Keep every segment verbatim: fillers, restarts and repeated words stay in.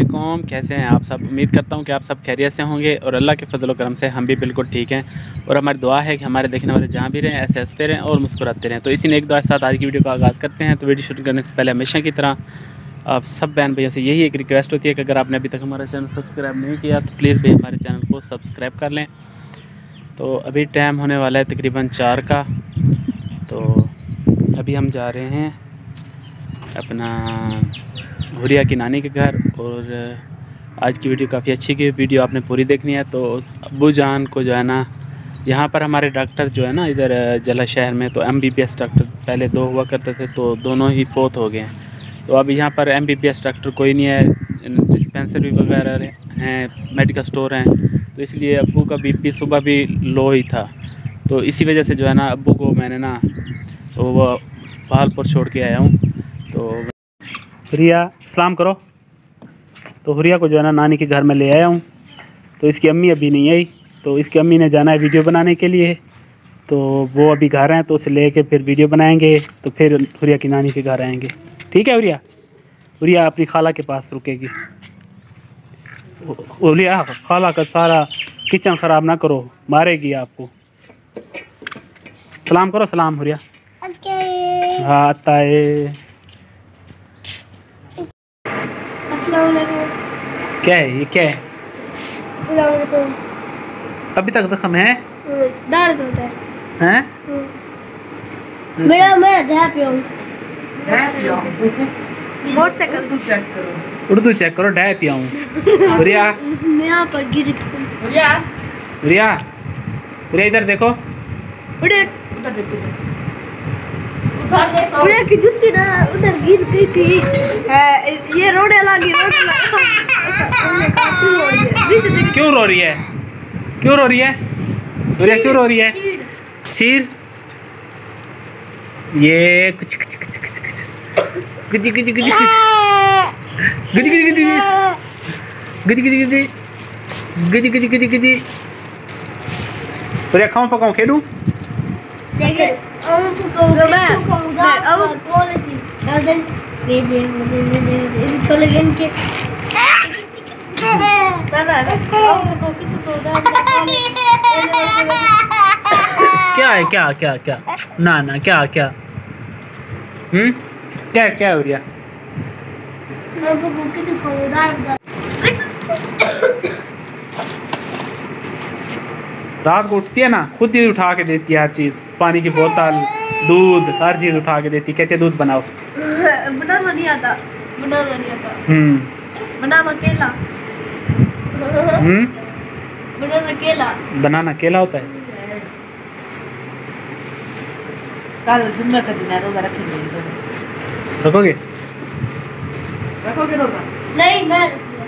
वालेकुम, कैसे हैं आप सब। उम्मीद करता हूं कि आप सब खैरियत से होंगे और अल्लाह के फजल करम से हम भी बिल्कुल ठीक हैं। और हमारी दुआ है कि हमारे देखने वाले जहां भी रहें ऐसे हंसते रहें और मुस्कुराते रहें। तो इसी ने एक दुआ के साथ आज की वीडियो का आगाज़ करते हैं। तो वीडियो शुरू करने से पहले हमेशा की तरह आप सब बहन भैया से यही एक रिक्वेस्ट होती है कि अगर आपने अभी तक हमारा चैनल सब्सक्राइब नहीं किया तो प्लीज़ भी हमारे चैनल को सब्सक्राइब कर लें। तो अभी टाइम होने वाला है तकरीबन चार का। तो अभी हम जा रहे हैं अपना हुरिया की नानी के घर। और आज की वीडियो काफ़ी अच्छी की वीडियो आपने पूरी देखनी है। तो अब्बू जान को जो है ना, यहाँ पर हमारे डॉक्टर जो है ना इधर जला शहर में, तो M B B S doctor पहले दो हुआ करते थे, तो दोनों ही फोत हो गए हैं। तो अब यहाँ पर M B B S doctor कोई नहीं है, डिस्पेंसरी वगैरह हैं, मेडिकल स्टोर हैं। तो इसलिए अब्बू का बी पी सुबह भी लो ही था। तो इसी वजह से जो है ना अब्बू को मैंने ना वो भालपुर छोड़ के आया हूँ। तो हुरिया सलाम करो। तो हुरिया को जो है ना नानी के घर में ले आया हूँ। तो इसकी अम्मी अभी नहीं आई, तो इसकी अम्मी ने जाना है वीडियो बनाने के लिए। तो वो अभी घर हैं, तो उसे लेके फिर वीडियो बनाएंगे। तो फिर हुरिया की नानी के घर आएंगे। ठीक है हुरिया? हुरिया अपनी खाला के पास रुकेगी। हुरिया खाला का सारा किचन ख़राब ना करो, मारेगी आपको। सलाम करो। सलाम हुरिया। हाँ आता है। क्या है ये? क्या है? अभी तक जख्म है? दर्द होता है। हैं? मेरा मैं ढैप हूं। मोटरसाइकिल उर्दू चेक करो। उर्दू चेक करो। ढै पियाऊँ। हुरिया मैं यहाँ पर गिर गई। हुरिया हुरिया हुरिया इधर देखो। उधर उधर देखो। उधर की जुत्ती ना उधर गिर गई थी। ये रोडे लगी रोडे लगी। क्यों रो रही है? क्यों रो रही है? हुरिया क्यों रो रही है? चीर। ये कुछ कुछ कुछ कुछ कुछ गुजी गुजी गुजी गुजी गुजी गुजी गुजी गुजी गुजी गुजी गुजी गुजी गुजी। हुरिया खाऊं पकाऊं खेलूं? देखिए हम तो मैं मैं अब कौन सी गार्डन दे दे दे दे दे छोले गेंद के क्या है? क्या क्या क्या? ना ना क्या क्या? हम्म क्या क्या हो गया? रात को उठती है ना, खुद ही उठा के देती है हर चीज़, पानी की बोतल, दूध, हर चीज़ उठा के देती। कहते दूध बनाओ। बनाना नहीं आता। बनाना नहीं आता। हम्म बनाना केला। हम्म बनाना केला। बनाना केला होता है। कल जुम्मे का दिन है, रोजा रखेंगे तो रखोगे? रखोगे रोजा? नहीं मैं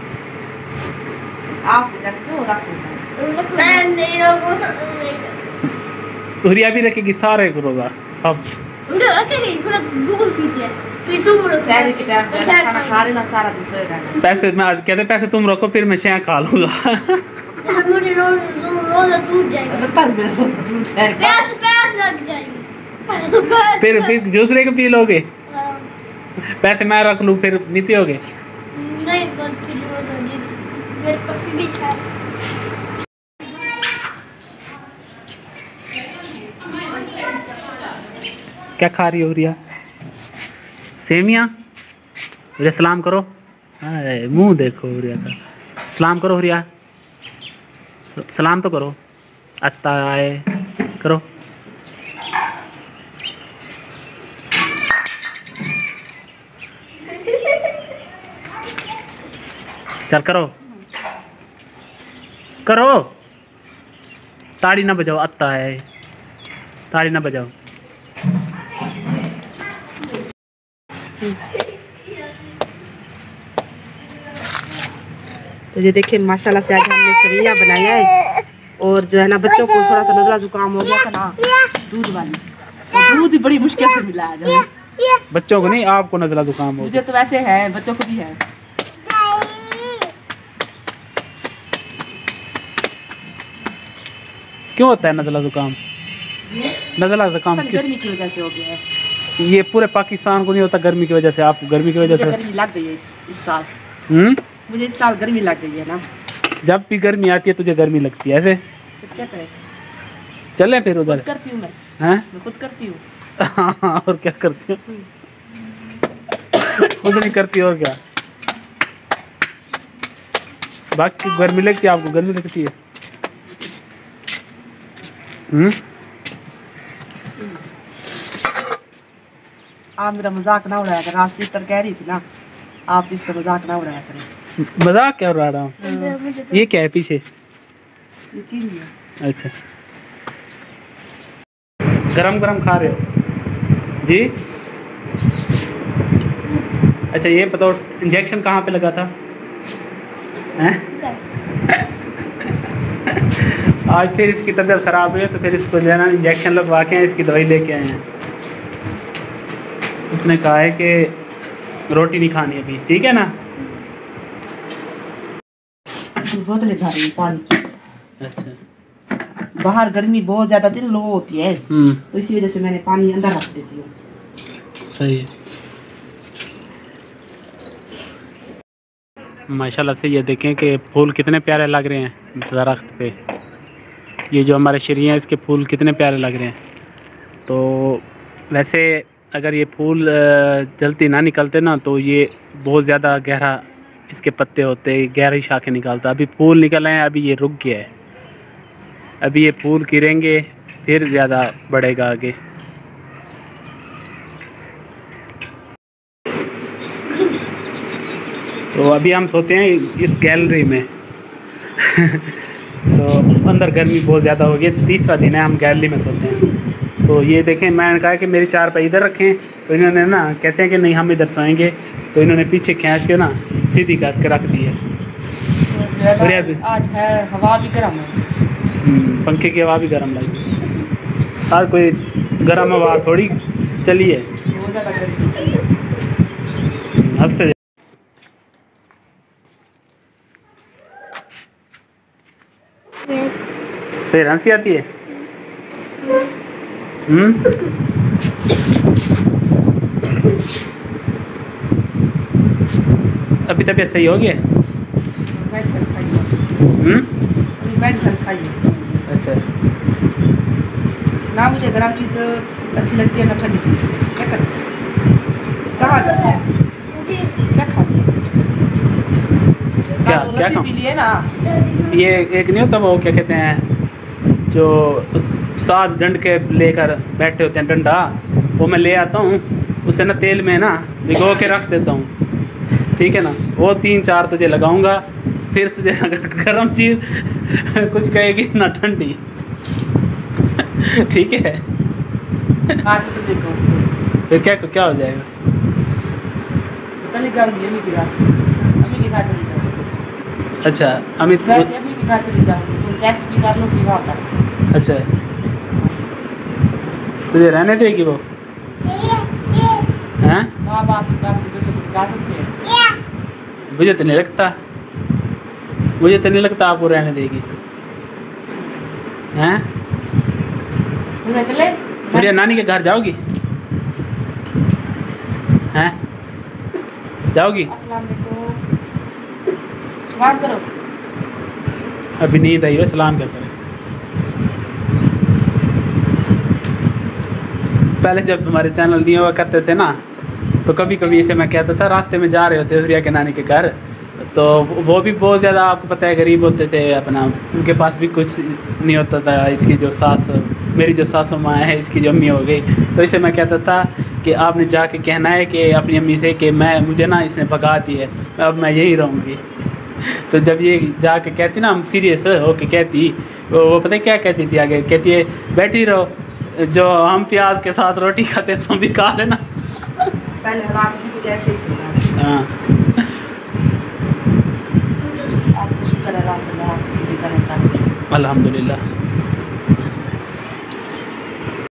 आप रख दो, रख सकते हैं। मैं नहीं रखूंगा। हुरिया भी रखेगी सारे को रोजा सब। उधर रखेगी पूरा दूध पीती है। फिर तुम शहर के टाइम पे खाना खा लेना, सारा दिन सोए रहना। पैसे मैं आज कहते पैसे तुम रखो, फिर मैं शें खा लूँगा। मुझे रोज रोजा टूट जाएगा। पर मेरा रोजा टूट जाएगा। प्यास प्यास लग जाएगी। फिर फिर दूसरे को पी लोगे? पैसे मैं रख लूँ फिर नहीं पियोगे? नहीं पर फिर रोजा नहीं, मेरे पास भी है। क्या खा रही हो रिया? सेमिया? रिया सलाम करो। हाय मुंह देखो रिया का। सलाम करो रिया, सलाम तो करो। अत्ता आए करो। चल करो करो। ताड़ी ना बजाओ। अत्ता है, ताड़ी ना बजाओ। तो ये देखिए माशाल्लाह से आज हमने सरिया बनाया है। और जो है ना बच्चों को थोड़ा सा नजला जुकाम हो गया था ना, दूध वाली, और दूध बड़ी मुश्किल से मिला है हमें। बच्चों को नहीं, आपको नजला जुकाम हो? मुझे तो वैसे है, बच्चों को भी है। क्यों होता है नजला जुकाम? नजला जुकाम गर्मी की वजह से हो गया है। ये पूरे पाकिस्तान को नहीं होता गर्मी की वजह से, आपको गर्मी की वजह से गर्मी लग गई है इस साल। हम्म मुझे इस साल गर्मी लग गई है ना। जब भी गर्मी आती है तुझे गर्मी लगती है ऐसे। फिर क्या करें? चले फिर उधर। खुद करती हूँ मैं। हैं? मैं खुद करती हूँ। और क्या करती हूँ? खुद नहीं करती और क्या? बाकी गर्मी लगती है, आपको गर्मी लगती है? हम्म। आप मेरा मजाक ना उड़ाया करें। आप स्वेटर कह रही थी ना, आप इसका मजाक ना उड़ाया करें। मजाक क्या उड़ा रहा हूँ? ये क्या है पीछे? ये चीज है। अच्छा, गरम गरम खा रहे हो जी? अच्छा ये बताओ, इंजेक्शन कहाँ पे लगा था? हैं? आज फिर इसकी तबीयत ख़राब हुई है तो फिर इसको जो है ना इंजेक्शन लगवा के इसकी दवाई लेके आए हैं। उसने कहा है कि रोटी नहीं खानी अभी, ठीक है ना? बोतलें खा रही हूँ पानी की। अच्छा, बाहर गर्मी बहुत ज़्यादा दिन लो होती है, हम्म, तो इसी वजह से मैंने पानी अंदर रख देती हूँ। सही है। माशाल्लाह से ये देखें कि फूल कितने प्यारे लग रहे हैं दरख्त पे। ये जो हमारे शरीर हैं इसके फूल कितने प्यारे लग रहे हैं। तो वैसे अगर ये फूल जल्दी ना निकलते ना तो ये बहुत ज़्यादा गहरा इसके पत्ते होते, गहरी शाखें निकालता। अभी फूल निकल आए हैं, अभी ये रुक गया है। अभी ये फूल गिरेंगे फिर ज़्यादा बढ़ेगा आगे। तो अभी हम सोते हैं इस गैलरी में तो अंदर गर्मी बहुत ज़्यादा हो गई, तीसरा दिन है हम गैलरी में सोते हैं। तो ये देखें, मैंने कहा कि मेरी चारपाई इधर रखें, तो इन्होंने ना कहते हैं कि नहीं हम इधर सोएंगे, तो इन्होंने पीछे खींच के ना सीधी करके रख दी है। आज है हवा भी गर्म है, पंखे की हवा भी गर्म लगी। आज कोई गर्म हवा थोड़ी चली है, बहुत ज़्यादा गर्मी। हद से फिर हंसी आती है। हम्म, अभी तबीयत सही हो गई? मेडिसिन खाइए। हम्म, मेडिसिन खाइए। अच्छा, ना मुझे गर्म चीज़ अच्छी लगती है ना ठंडी चीज़। क्या करें? कहाँ क्या खा क्या क्या खाऊं? पी लिए ना। ये एक नहीं होता वो क्या कहते हैं जो उस्ताद डंड के लेकर बैठे होते हैं, डंडा, वो मैं ले आता हूँ, उसे ना तेल में ना भिगो के रख देता हूँ, ठीक है ना? वो तीन चार तुझे लगाऊंगा, फिर तुझे गर्म चीज़ कुछ कहेगी ना ठंडी ठीक है? तो देखो फिर क्या क्या हो जाएगा? चले जाऊंगी अम्मी के घर, अम्मी के घर चली जाऊंगी। अच्छा अमित, वैसे अम्मी के घर चली जाऊंगी, टेस्ट भी कर लूँगी वहाँ पर। अच्छा तुझे रहने देगी वो? हैं? माँ बाप की बात जो गा सकते हैं। मुझे तो नहीं लगता, मुझे तो नहीं लगता आपको रहने देगी। हैं? मुझे चले मेरी नानी के घर जाओगी? हैं? जाओगी? अस्सलाम वालेकुम। सलाम करो। अभी नींद आई है, सलाम क्या करें? पहले जब हमारे चैनल नहीं हुआ करते थे ना, तो कभी कभी इसे मैं कहता था, रास्ते में जा रहे होते हुरिया के नानी के घर, तो वो भी बहुत ज़्यादा आपको पता है गरीब होते थे अपना, उनके पास भी कुछ नहीं होता था। इसकी जो सास, मेरी जो सासू माँ है, इसकी जो अम्मी हो गई, तो इसे मैं कहता था कि आपने जाके कहना है कि अपनी अम्मी से कि मैं मुझे ना इसने भगा दी है, अब मैं यहीं रहूँगी। तो जब ये जाके कहती ना, हम सीरियस होके कहती, वो, वो पता है क्या कहती थी आगे? कहती है बैठी रहो, जो हम प्याज के साथ रोटी खाते हैं तुम भी खा लेना। पहले हालात भी कुछ ऐसे ही थे। हाँ, अब तो शुक्र है अल्हम्दुलिल्लाह, किसी भी तरह का अल्हम्दुलिल्लाह।